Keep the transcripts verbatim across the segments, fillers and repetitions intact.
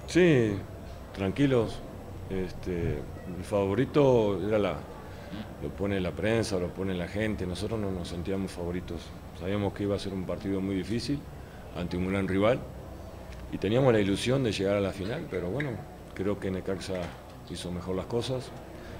Sí, tranquilos. Este, el favorito era la, lo pone la prensa, lo pone la gente. Nosotros no nos sentíamos favoritos. Sabíamos que iba a ser un partido muy difícil ante un gran rival y teníamos la ilusión de llegar a la final, pero bueno, creo que Necaxa hizo mejor las cosas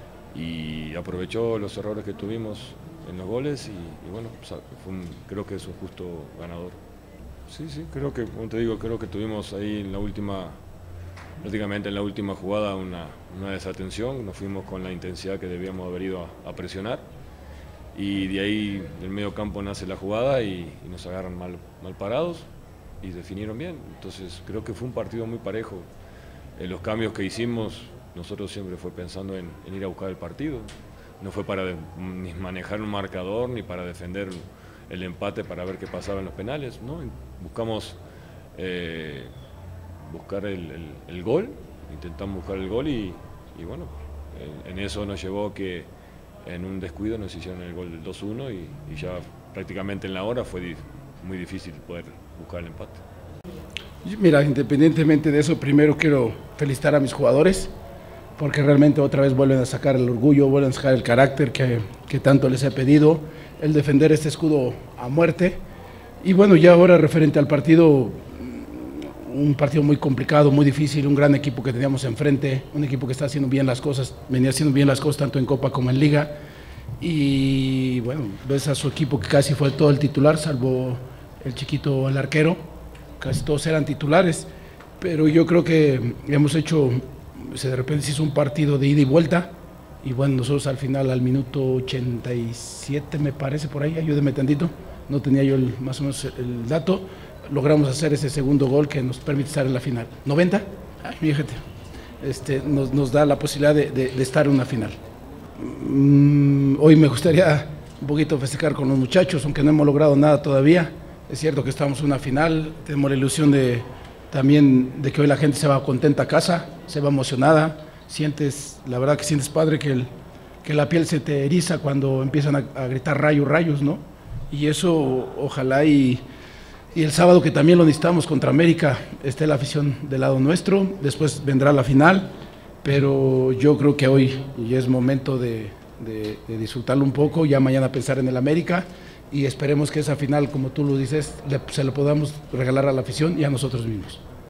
y aprovechó los errores que tuvimos en los goles y, y bueno, fue un, creo que es un justo ganador. Sí, sí, creo que, como te digo, creo que tuvimos ahí en la última, prácticamente en la última jugada una, una desatención, nos fuimos con la intensidad que debíamos haber ido a, a presionar y de ahí del medio campo nace la jugada y, y nos agarran mal, mal parados y definieron bien. Entonces creo que fue un partido muy parejo. En los cambios que hicimos, nosotros siempre fue pensando en, en ir a buscar el partido. No fue para de, ni manejar un marcador ni para defender el empate para ver qué pasaba en los penales, ¿no? Buscamos eh, buscar el, el, el gol, intentamos buscar el gol y, y bueno, en, en eso nos llevó que en un descuido nos hicieron el gol del dos uno y, y ya prácticamente en la hora fue di, muy difícil poder buscar el empate. Mira, independientemente de eso, primero quiero felicitar a mis jugadores porque realmente otra vez vuelven a sacar el orgullo, vuelven a sacar el carácter que, que tanto les he pedido, el defender este escudo a muerte. Y bueno, ya ahora referente al partido, un partido muy complicado, muy difícil, un gran equipo que teníamos enfrente, un equipo que está haciendo bien las cosas, venía haciendo bien las cosas tanto en Copa como en Liga. Y bueno, ves a su equipo que casi fue todo el titular, salvo el chiquito, el arquero, casi todos eran titulares, pero yo creo que hemos hecho, de repente se hizo un partido de ida y vuelta, y bueno, nosotros al final, al minuto ochenta y siete me parece, por ahí, ayúdeme tantito, no tenía yo el, más o menos el dato, logramos hacer ese segundo gol que nos permite estar en la final. ¿noventa? Ay, fíjate, este, nos, nos da la posibilidad de, de, de estar en una final. Mm, hoy me gustaría un poquito festejar con los muchachos, aunque no hemos logrado nada todavía. Es cierto que estamos en una final, tenemos la ilusión de, también de que hoy la gente se va contenta a casa, se va emocionada, sientes, la verdad que sientes, padre, que, el, que la piel se te eriza cuando empiezan a, a gritar rayos, rayos, ¿no? Y eso ojalá y, y el sábado que también lo necesitamos contra América, esté la afición del lado nuestro, después vendrá la final, pero yo creo que hoy ya es momento de, de, de disfrutarlo un poco, ya mañana pensar en el América, y esperemos que esa final, como tú lo dices, le, se lo podamos regalar a la afición y a nosotros mismos.